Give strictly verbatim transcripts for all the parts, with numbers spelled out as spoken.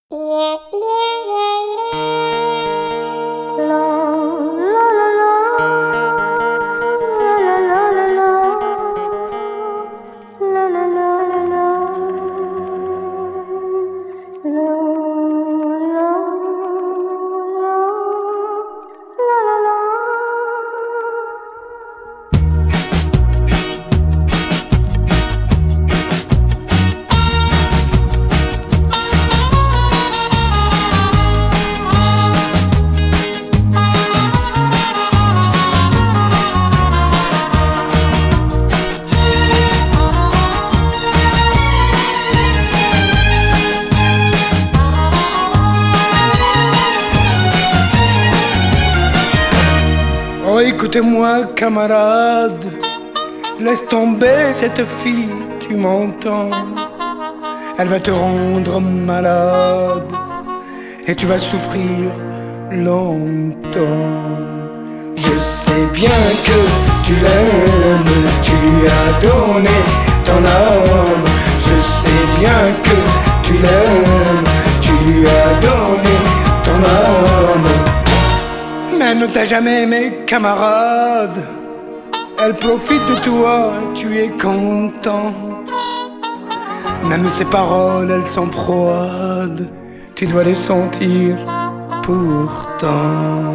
Oh, écoute-moi, camarade, laisse tomber cette fille, tu m'entends? Elle va te rendre malade et tu vas souffrir longtemps. Je sais bien que tu l'aimes, tu lui as donné ton âme. Je sais bien que tu l'aimes, tu lui as donné ton âme. Mais elle ne t'a jamais aimé, camarade. Elle profite de toi, tu es content. Même ses paroles, elles sont froides. Tu dois les sentir pourtant.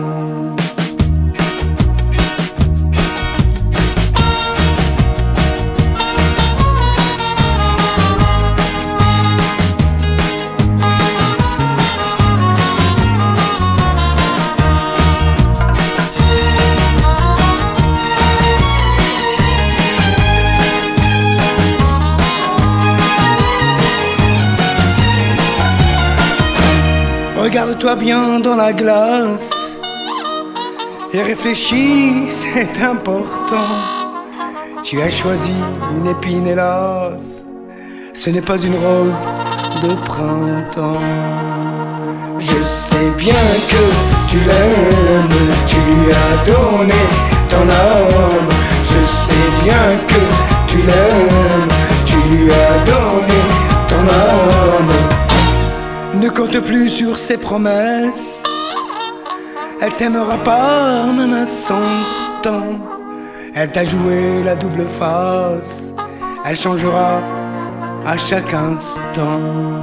Regarde-toi bien dans la glace et réfléchis, c'est important. Tu as choisi une épine, hélas, ce n'est pas une rose de printemps. Je sais bien que tu l'aimes, tu lui as donné ton âme. Je sais bien que tu l'aimes, tu lui as donné ton âme. Ne compte plus sur ses promesses, elle t'aimera pas même à cent ans. Elle t'a joué la double face, elle changera à chaque instant.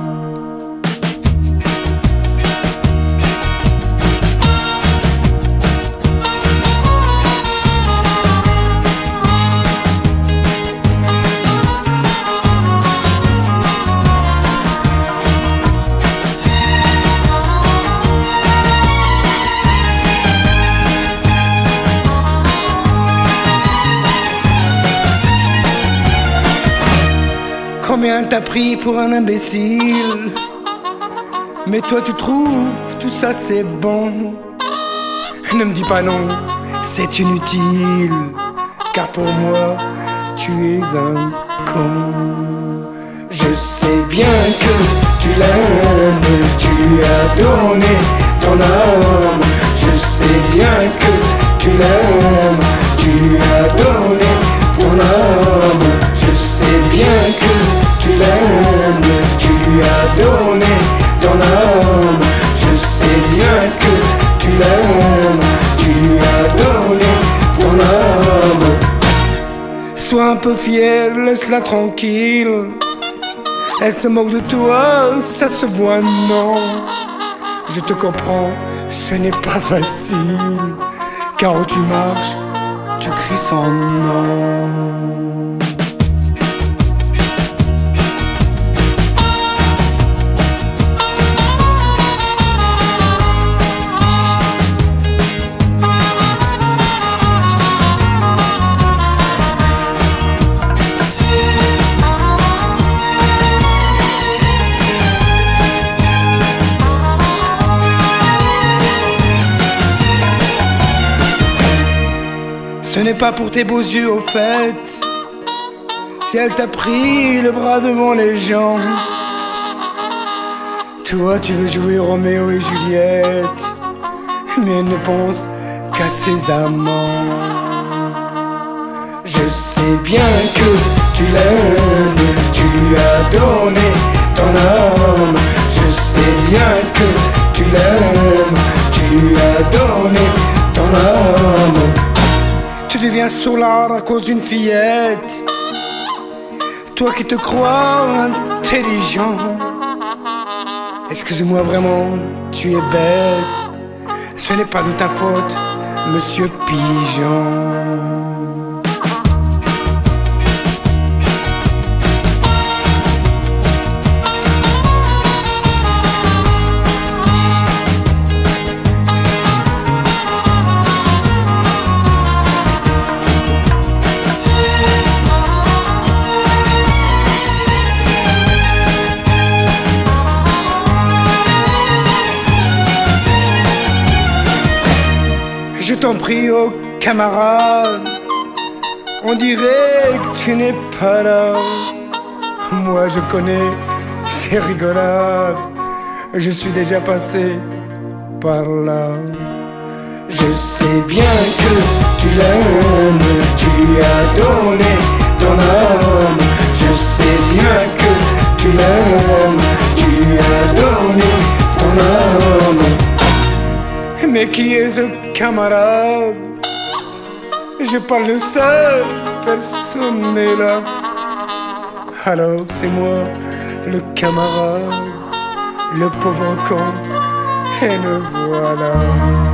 Combien t'as pris pour un imbécile? Mais toi tu trouves tout ça c'est bon. Ne me dis pas non, c'est inutile, car pour moi tu es un con. Je sais bien que tu l'aimes, tu lui as donné ton âme. Je sais bien que tu l'aimes, tu lui as donné ton âme. Je sais bien que tu l'aimes, tu lui as donné ton âme. Je sais bien que tu l'aimes, tu lui as donné ton âme. Sois un peu fier, laisse-la tranquille. Elle se moque de toi, ça se voit, non. Je te comprends, ce n'est pas facile, car où tu marches, tu cries son nom. Ce n'est pas pour tes beaux yeux au fait, si elle t'a pris le bras devant les gens. Toi tu veux jouer Roméo et Juliette, mais elle ne pense qu'à ses amants. Je sais bien que tu l'aimes, tu lui as donné ton âme. Je sais bien bien que tu l'aimes, tu lui as donné ton âme. Tu deviens sourd à cause d'une fillette, toi qui te crois intelligent. Excuse-moi vraiment, tu es bête, ce n'est pas de ta faute, Monsieur Pigeon. Je t'en prie, oh camarade, on dirait que tu n'es pas là. Moi je connais ces rigolades, je suis déjà passé par là. Je sais bien que tu l'aimes, tu lui as donné ton âme. Je sais bien que tu l'aimes, tu lui as donné ton âme. Mais qui est ce camarade? Je parle seul, personne n'est là. Alors c'est moi, le camarade, le pauvre con, et le voilà.